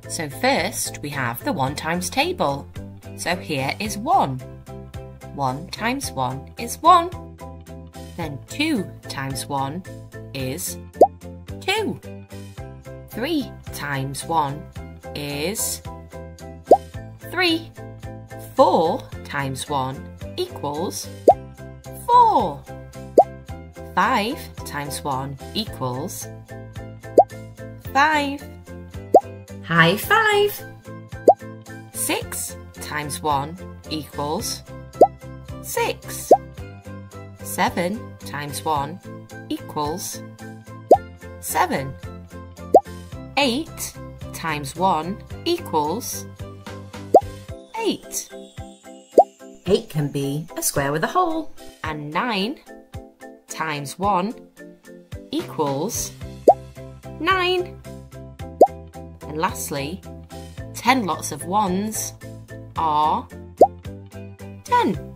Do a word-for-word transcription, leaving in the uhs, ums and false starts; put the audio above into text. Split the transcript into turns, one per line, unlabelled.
So first we have the one times table. So here is one. one times one is one. Then two times one is two. three times one is three. four times one equals four. five times one equals five. High five. six times one equals six. seven times one equals seven. eight times one equals eight. eight can be a square with a hole. And nine times one equals nine. And lastly, ten lots of ones are ten.